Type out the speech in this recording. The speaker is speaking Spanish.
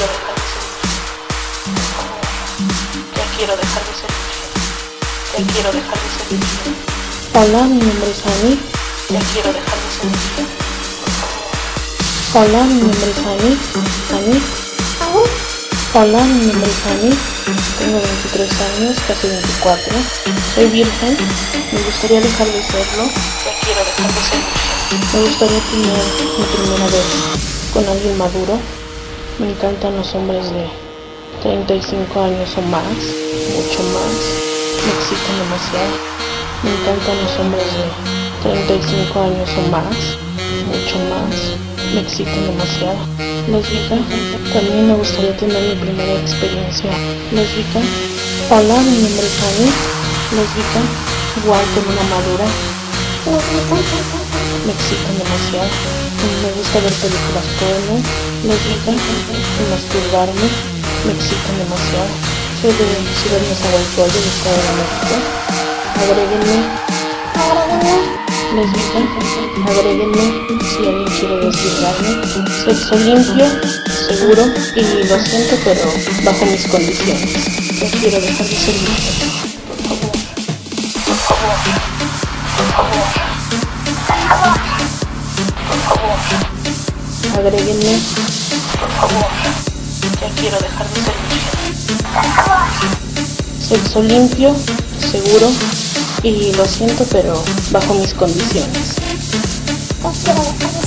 quiero dejar de ser virgen. Por favor. Ya quiero dejar de ser virgen. Ya quiero dejar de ser virgen. Hola, mi nombre es Ani. Ya quiero dejar de ser virgen. Por favor. Hola, mi nombre es Ani. Ani. Hola, mi nombre es Ani. Tengo 23 años, casi 24. Soy virgen. Me gustaría dejar de serlo. Ya quiero dejar de ser virgen. Me gustaría tener mi primera vez con alguien maduro. Me encantan los hombres de 35 años o más, mucho más. Me excitan demasiado. Me encantan los hombres de 35 años o más, mucho más. Me excitan demasiado. Lésbica, también me gustaría tener mi primera experiencia lésbica. Hola, mi nombre es Ani. Lésbica, igual con una madura. Me excitan demasiado. Me gusta ver películas porno. Lésbica, y masturbarme. Me excitan demasiado. Soy de Ciudad Nezahualcóyotl, del Estado de México. Agréguenme. Lésbica, agréguenme si alguien quiere desvirgarme. Sexo limpio, seguro y lo siento, pero bajo mis condiciones. Ya quiero dejar de ser virgen. Por favor. Por favor. Por favor. Por favor. Agréguenme. Por favor. Ya quiero dejar de ser virgen. Por favor. Sexo limpio, seguro y lo siento, pero bajo mis condiciones. Ya quiero dejar de